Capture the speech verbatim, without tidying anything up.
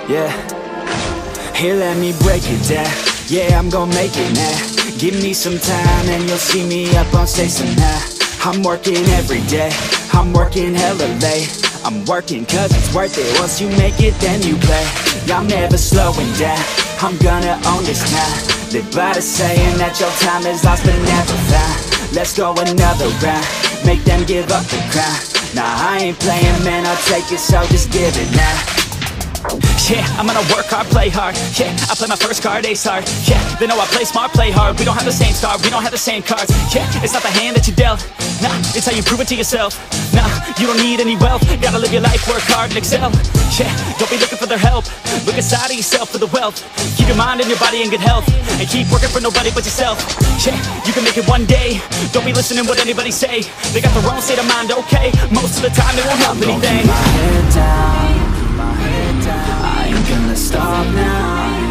Yeah, here let me break it down. Yeah, I'm gon' make it now. Give me some time and you'll see me up on stage somehow. I'm working every day, I'm working hella late. I'm working cause it's worth it. Once you make it, then you play. I'm never slowing down, I'm gonna own this now. Live by the saying that your time is lost but never found. Let's go another round, make them give up the crown. Nah, I ain't playing, man, I'll take it, so just give it now. Yeah, I'm gonna work hard, play hard. Yeah, I play my first card, ace hard. Yeah, they know I play smart, play hard. We don't have the same star, we don't have the same cards. Yeah, it's not the hand that you dealt. Nah, it's how you prove it to yourself. Nah, you don't need any wealth. Gotta live your life, work hard and excel. Yeah, don't be looking for their help. Look inside of yourself for the wealth. Keep your mind and your body in good health. And keep working for nobody but yourself. Yeah, you can make it one day. Don't be listening what anybody say. They got the wrong state of mind, okay? Most of the time it won't help anything. Keep my head down, keep my head down. I ain't gonna stop now.